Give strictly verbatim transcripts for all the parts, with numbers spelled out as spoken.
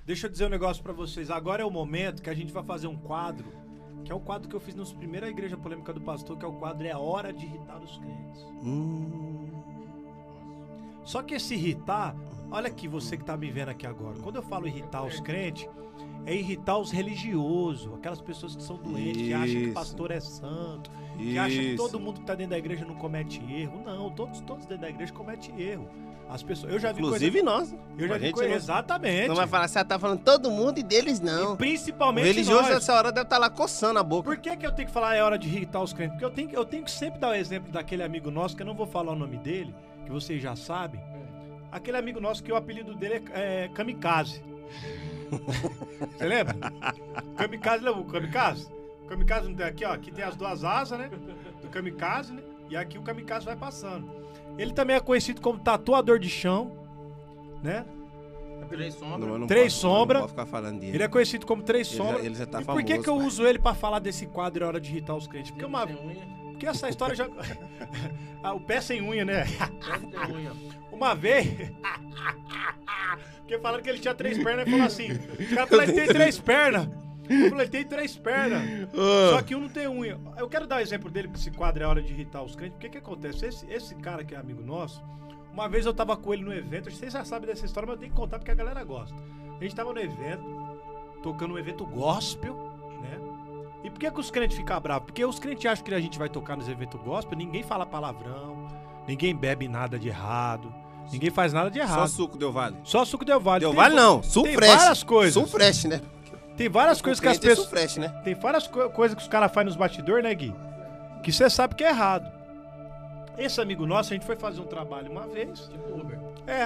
deixa eu dizer um negócio pra vocês. Agora é o momento que a gente vai fazer um quadro, que é o quadro que eu fiz na primeira igreja polêmica do pastor, que é o quadro É a Hora de Irritar os Crentes. Hum. Só que esse irritar, olha aqui, você que tá me vendo aqui agora. Quando eu falo irritar os crentes, é irritar os religiosos, aquelas pessoas que são doentes, que acham que Isso. pastor é santo, que acham que todo mundo que tá dentro da igreja não comete erro. Não, todos, todos dentro da igreja cometem erro. As pessoas, eu já vi Inclusive coisa, nós. eu já A vi gente coisa, não- exatamente. Não vai falar, você tá falando todo mundo e deles não. E O principalmente religioso nós. nessa hora deve estar lá coçando a boca. Por que que eu tenho que falar é hora de irritar os crentes? Porque eu tenho, que- eu tenho que sempre dar o exemplo daquele amigo nosso, que eu não vou falar o nome dele, que vocês já sabem. Aquele amigo nosso que o apelido dele é, é Kamikaze. Você lembra? Kamikaze, lembra o Kamikaze? O Kamikaze não tem aqui, ó. Aqui tem as duas asas, né? Do Kamikaze, né? E aqui o Kamikaze vai passando. Ele também é conhecido como tatuador de chão, né? Três sombras. Não, eu não Três posso- eu não sombra. posso ficar falando dele. Ele é conhecido como Três Ele já- Sombras. ele já tá E por que famoso, que eu pai. uso ele pra falar desse quadro É Hora de Irritar os Crentes? Porque, uma, Sem unha. porque essa história já... Ah, o pé sem unha, né? Sem unha. Uma vez... Porque falaram que ele tinha três pernas e falou assim... Os caras falaram, ele tem três pernas. Eu falei, ele tem três pernas. Só que um não tem unha. Eu quero dar o exemplo dele, porque esse quadro É Hora de Irritar os Crentes. Porque que acontece? Esse, esse cara que é amigo nosso... Uma vez eu tava com ele no evento. Vocês já sabem dessa história, mas eu tenho que contar porque a galera gosta. A gente tava no evento, tocando um evento gospel, né? E por que que os crentes ficam bravos? Porque os crentes acham que a gente vai tocar nos eventos gospel, ninguém fala palavrão, ninguém bebe nada de errado, ninguém faz nada de Só errado. suco deu vale. Só suco Del Valle. Deu Tem vale va- não, sul Tem fresh. várias coisas. Sul fresh, né? Tem várias coisas que as Crente é sul pessoas... fresh, né? Tem várias co- coisas que os caras fazem nos bastidores, né, Gui? Que você sabe que é errado. Esse amigo nosso, a gente foi fazer um trabalho uma vez. Tipo Uber. É,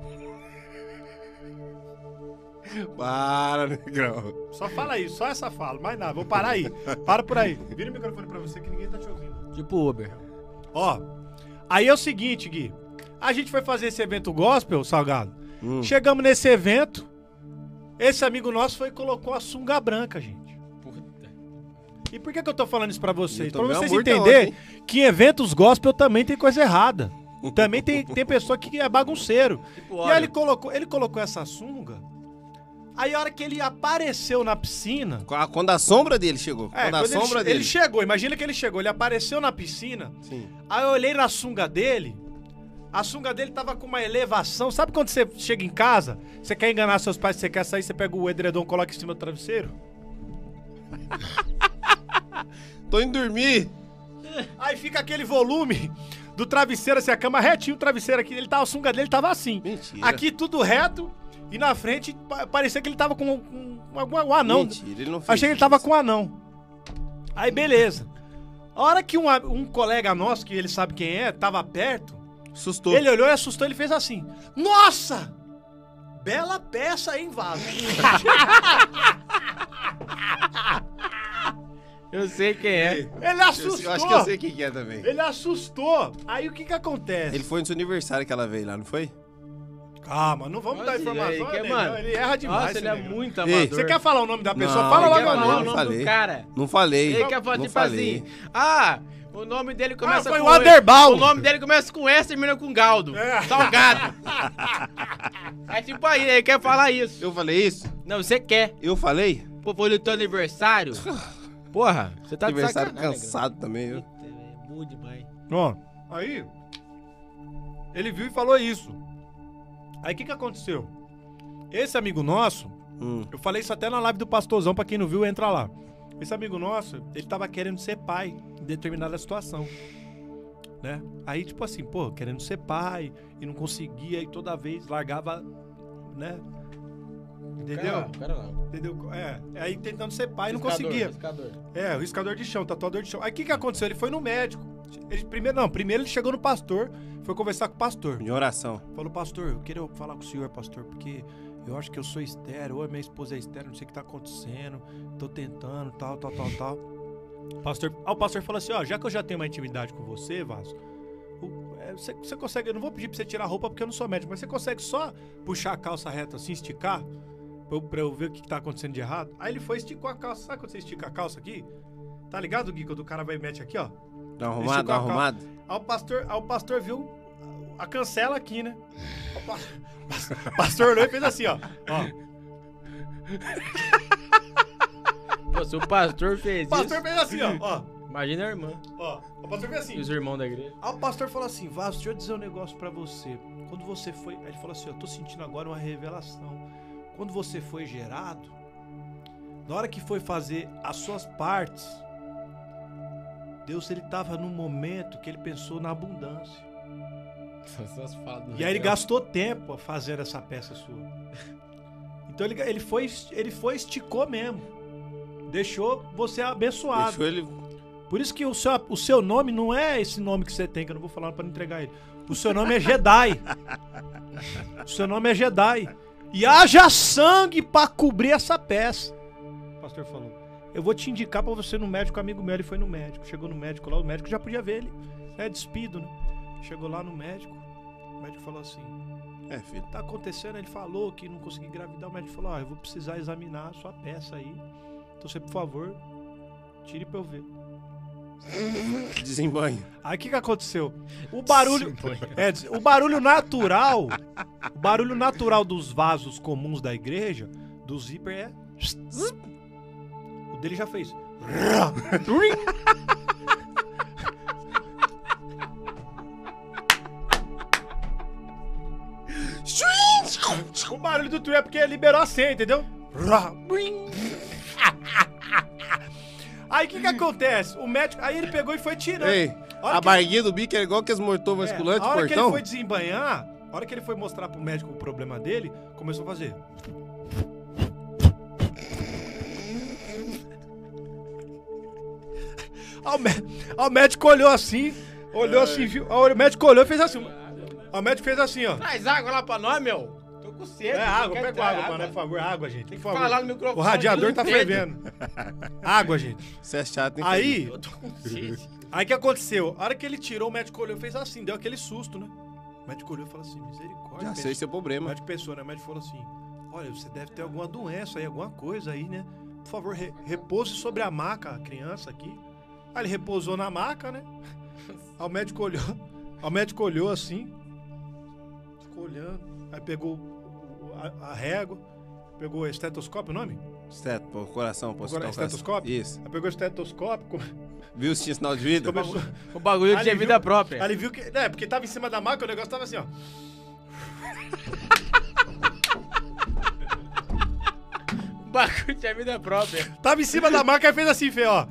Para, negrão. só fala isso, só essa fala, mais nada, vou parar aí. Para por aí. Vira o microfone pra você que ninguém tá te ouvindo. Tipo Uber. Ó, aí é o seguinte, Gui. A gente foi fazer esse evento gospel, Salgado. Hum. Chegamos nesse evento, esse amigo nosso foi e colocou a sunga branca, gente. Puta. E por que que eu tô falando isso pra vocês? Eu Pra tomei uma vocês multa entenderem ontem, que em eventos gospel também tem coisa errada. Também tem, tem pessoa que é bagunceiro. Tipo E óleo. aí ele colocou, ele colocou essa sunga. Aí a hora que ele apareceu na piscina... Quando a sombra dele chegou. É, quando a quando ele, sombra che- dele. ele chegou, imagina que ele chegou, ele apareceu na piscina. Sim. Aí eu olhei na sunga dele, a sunga dele tava com uma elevação. Sabe quando você chega em casa, você quer enganar seus pais, você quer sair, você pega o edredom, coloca em cima do travesseiro? Tô indo dormir. Aí fica aquele volume do travesseiro, assim, a cama retinho, o travesseiro aqui, ele tava, a sunga dele tava assim. Mentira. Aqui tudo reto, e na frente pa- parecia que ele tava com, com, com um anão. Mentira, ele não fez. Achei que ele tava com um anão. Aí beleza. A hora que um, a- um colega nosso, que ele sabe quem é, tava perto, Sustou. ele olhou e assustou, ele fez assim: Nossa! Bela peça, hein, Vaso? Eu sei quem é. Ele Eu, assustou. eu acho que eu sei quem que é também. Ele assustou. Aí o que que acontece? Ele foi no seu aniversário que ela veio lá, não foi? Calma, não vamos dar Olha, informação, ele quer, negão, mano. ele erra demais. Nossa, esse ele é negão. muito Ei, amador. Você quer falar o nome da pessoa? Não, Fala ele logo quer o falar nome. o não nome falei. do cara. Não falei. Ele quer falar não tipo falei. assim. Ah, o nome dele começa Ah, foi com... o Aderbal. O nome dele começa com S e termina com Galdo. É. Salgado. É tipo aí, ele quer falar isso. Eu falei isso? Não, você quer. Eu falei? Pô, foi no teu aniversário. Porra, você tá Aniversário de sacanagem, cansado também, viu? Puta, é bom demais. Ó, aí, ele viu e falou isso. Aí o que que aconteceu? Esse amigo nosso, Hum. eu falei isso até na live do Pastorzão, pra quem não viu, entra lá. Esse amigo nosso, ele tava querendo ser pai em determinada situação, né? Aí, tipo assim, pô, querendo ser pai e não conseguia e toda vez largava, né? Entendeu? O cara lá. Entendeu? É, aí tentando ser pai e não Riscador, conseguia. riscador. É, o riscador de chão, tatuador de chão. Aí o que que aconteceu? Ele foi no médico. Ele, primeiro, não, primeiro ele chegou no pastor, foi conversar com o pastor. Em oração. Falou, pastor, eu queria falar com o senhor, pastor, porque eu acho que eu sou estéreo, ou a minha esposa é estéreo, não sei o que tá acontecendo, tô tentando, tal, tal, tal, tal. Pastor, ah, o pastor falou assim, ó, já que eu já tenho uma intimidade com você, Vasco, o- é, você, você consegue, eu não vou pedir pra você tirar a roupa porque eu não sou médico, mas você consegue só puxar a calça reta assim, esticar, pra eu, pra eu ver o que, que tá acontecendo de errado? Aí ele foi e esticou a calça, sabe quando você estica a calça aqui? Tá ligado, Gui, quando o cara vai e mete aqui, ó? Tá arrumado, Esticou tá a calça. arrumado? Aí o pastor, aí o pastor viu a cancela aqui, né? O pa- pastor olhou e fez assim, ó. ó. Pô, se o pastor fez O pastor isso... fez assim, ó. Ó, Imagina a irmã ó. O pastor fez e assim. os irmãos da igreja. Aí o pastor falou assim, Vaso, deixa eu dizer um negócio pra você. Quando você foi... Aí ele falou assim, eu tô sentindo agora uma revelação. Quando você foi gerado, na hora que foi fazer as suas partes, Deus, ele tava num momento que ele pensou na abundância. Essas falas do E aí ele Raquel. gastou tempo fazendo essa peça sua. Então ele, ele, foi, ele foi, esticou mesmo. Deixou você abençoado. Deixou ele... Por isso que o seu, o seu nome não é esse nome que você tem, que eu não vou falar pra não entregar ele. O seu nome é Jedi. O seu nome é Jedi. E haja sangue pra cobrir essa peça. O pastor falou. Eu vou te indicar pra você ir no médico, amigo meu. Ele foi no médico. Chegou no médico lá, o médico já podia ver ele. É despido, né? Chegou lá no médico. O médico falou assim: É, filho. tá acontecendo? Ele falou que não conseguiu engravidar. O médico falou: ó, eu vou precisar examinar a sua peça aí. Então você, por favor, tire pra eu ver. Desembanho. Aí o que que aconteceu? O barulho, é, o barulho natural, o barulho natural dos vasos comuns da igreja, do zíper é... O dele já fez. O barulho do trio é porque liberou a senha, entendeu? Aí o que que acontece? O médico, aí ele pegou e foi tirando. Ei, A hora a que- barriguinha do bico é igual que as mortou vasculante, É, a hora que ele portão. foi desembanhar, a hora que ele foi mostrar pro médico o problema dele, começou a fazer. Aí o, mé- aí o médico olhou assim, olhou assim, viu? Aí o médico olhou e fez assim. Aí o médico fez assim, ó. Traz água lá pra nós, meu. Tô com sede. É água, quer pega trazer água, mano, por favor, água, gente. Tem que por favor. falar no microfone. O radiador eu tá não entendo. fervendo. Água, gente. Você é chato, hein? Aí, Eu tô com sede. aí o que aconteceu? A hora que ele tirou, o médico olhou e fez assim, deu aquele susto, né? O médico olhou e falou assim, misericórdia. Já sei seu O problema. médico pensou, né? O médico falou assim, olha, você deve ter alguma doença aí, alguma coisa aí, né? Por favor, re repouse sobre a maca a criança aqui. Aí ele repousou na maca, né? Aí o médico olhou, aí o médico olhou assim, ficou olhando, aí pegou o- a, a régua, pegou o estetoscópio, o nome? Esteto, pô, coração, pô. Agora, tocar- estetoscópio? Isso. Aí pegou o estetoscópio, come- Viu se tinha sinal de vida? começou... O bagulho Aí tinha ele vida viu- própria. Aí ele viu que... É, porque tava em cima da maca, o negócio tava assim, ó. O bagulho tinha vida própria. Tava em cima da maca e fez assim, Fê, ó.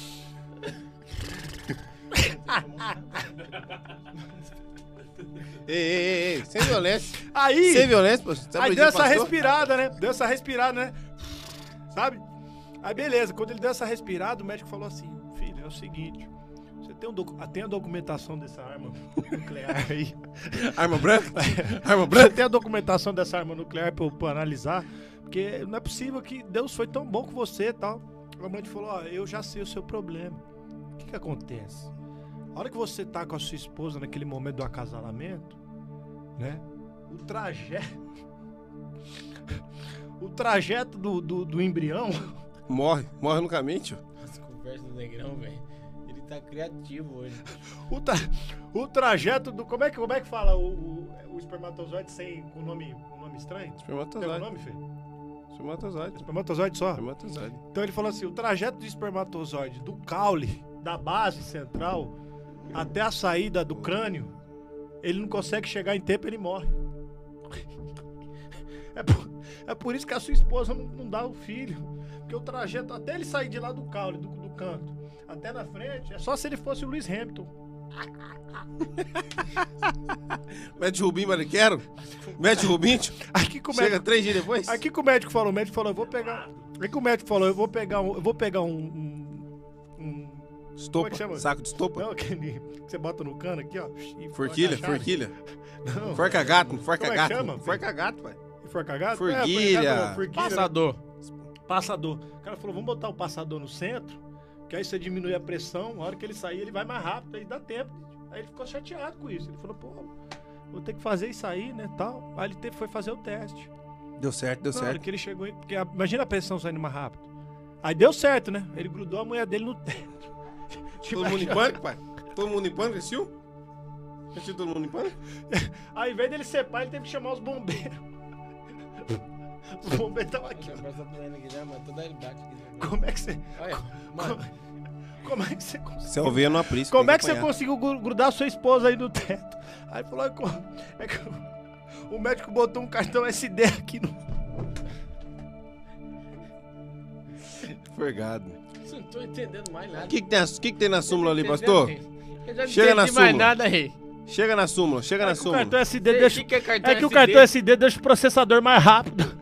Ei, ei, ei, ei, sem violência. Aí... Sem violência, pô. Você tá Aí pedindo deu essa pastor? respirada, né? Deu essa respirada, né? Sabe? Aí beleza, quando ele deu essa respirada, o médico falou assim, filho, é o seguinte, você tem, um docu tem a documentação dessa arma nuclear aí? Arma branca? Arma Você branca? tem a documentação dessa arma nuclear pra eu, pra eu analisar? Porque não é possível que Deus foi tão bom com você e tal. O médico falou, ó, eu já sei o seu problema. O que que acontece? A hora que você tá com a sua esposa naquele momento do acasalamento, né? O trajeto... O trajeto do, do, do embrião... Morre, morre no caminho, tio. As conversas do Negrão, velho. Ele tá criativo hoje. O, tra... o trajeto do... Como é que, como é que fala o, o, o espermatozoide sem com o nome, um nome estranho? Tem o Espermatozoide. nome, Fê? Espermatozoide. Espermatozoide só? Espermatozoide. Então ele falou assim, o trajeto do espermatozoide do caule, da base central, até a saída do crânio, ele não consegue chegar em tempo, ele morre. É por, é por isso que a sua esposa não, não dá o filho. Porque o trajeto, até ele sair de lá do caule, do, do canto, até na frente, é só se ele fosse o Lewis Hamilton. Mete Rubim, Mariquero. Mete Rubim, tio. Aqui que o Chega médico, três dias depois. aqui que o médico falou, o médico falou, eu vou pegar... Aí que o médico falou, eu vou pegar um... Eu vou pegar um... um, um Estopa. como é que chama? Saco de estopa. não, aquele que você bota no cano aqui, ó. e Forquilha, põe na chave. forquilha. Não. Forca gato, forca Como é que gato. chama? Forca gato, pai. Forca gato? Forquilha. É, forquilha, forquilha, né? Passador. Passador. O cara falou, vamos botar o passador no centro, que aí você diminui a pressão, a hora que ele sair, ele vai mais rápido, aí dá tempo. Aí ele ficou chateado com isso. Ele falou, pô, vou ter que fazer isso aí, né, tal. Aí ele teve, foi fazer o teste. Deu certo, deu Na hora certo. que ele chegou, em- porque a- imagina a pressão saindo mais rápido. Aí deu certo, né? Ele grudou a mulher dele no teto. Tipo, Todo mundo em pânico, pai? Todo mundo em pânico, assistiu? Assistiu todo mundo em pânico? Ao invés dele ser pai, ele teve que chamar os bombeiros. O bombeiro tava aqui. Como é que você... Olha, mano. Como é que você conseguiu... Se eu ver, não aprisco. Como tem é que você apanhar. conseguiu gru- grudar sua esposa aí no teto? Aí falou, é co- é que o- o médico botou um cartão S D aqui no... Forgado. Não tô entendendo mais nada. O que, que, tem, a- que, que tem na súmula ali, Entendendo, pastor? rei? Eu já não Chega na entendi mais súmula. nada, rei. Chega na súmula, chega É na que o súmula. cartão S D Sei, deixa... que que é cartão É que o S D? cartão S D deixa o processador mais rápido.